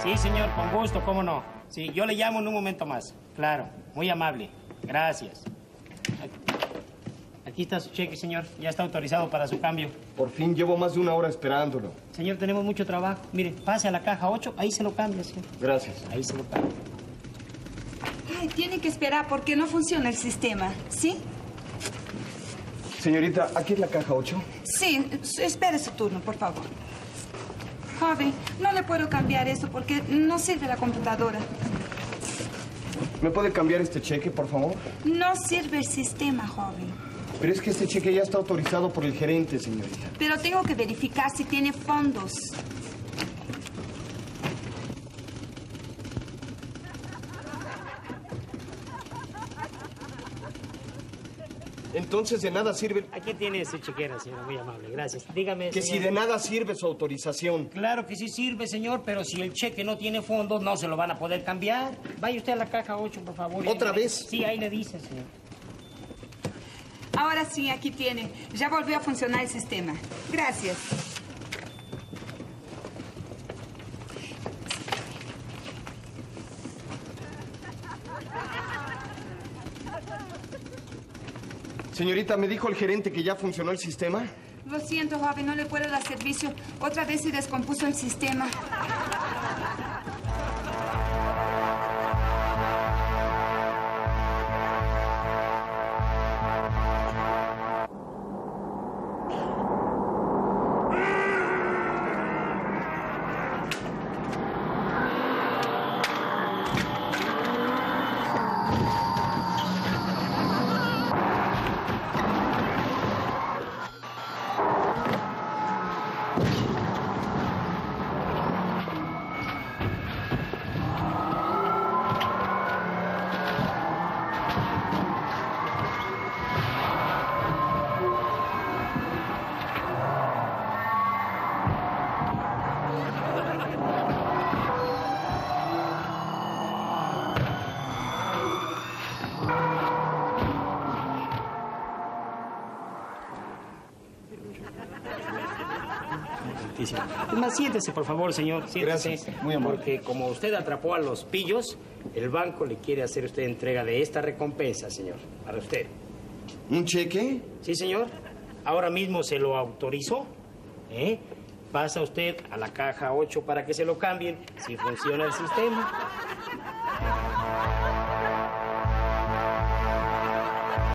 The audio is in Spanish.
Sí, señor, con gusto, cómo no. Sí, yo le llamo en un momento más. Claro, muy amable. Gracias. Aquí está su cheque, señor. Ya está autorizado para su cambio. Por fin, llevo más de una hora esperándolo. Señor, tenemos mucho trabajo. Mire, pase a la caja 8, ahí se lo cambia, señor. Gracias. Ahí se lo cambia. Ay, tiene que esperar porque no funciona el sistema, ¿sí? Señorita, ¿aquí es la caja 8? Sí, espere su turno, por favor. Joven, no le puedo cambiar eso porque no sirve la computadora. ¿Me puede cambiar este cheque, por favor? No sirve el sistema, joven. Pero es que este cheque ya está autorizado por el gerente, señorita. Pero tengo que verificar si tiene fondos. Entonces de nada sirve... Aquí tiene su chequera, señora, muy amable. Gracias. Dígame, Que señor. si de nada sirve su autorización. Claro que sí sirve, señor, pero si el cheque no tiene fondos, no se lo van a poder cambiar. Vaya usted a la caja 8, por favor. ¿Otra vez? Sí, ahí le dice, señor. Ahora sí, aquí tiene. Ya volvió a funcionar el sistema. Gracias. Señorita, me dijo el gerente que ya funcionó el sistema. Lo siento, joven, no le puedo dar servicio. Otra vez se descompuso el sistema. Es más, siéntese, por favor, señor. Siéntese. Gracias, muy amable. Porque como usted atrapó a los pillos, el banco le quiere hacer usted entrega de esta recompensa, señor. Para usted. ¿Un cheque? Sí, señor. Ahora mismo se lo autorizó. Pasa usted a la caja 8 para que se lo cambien si funciona el sistema.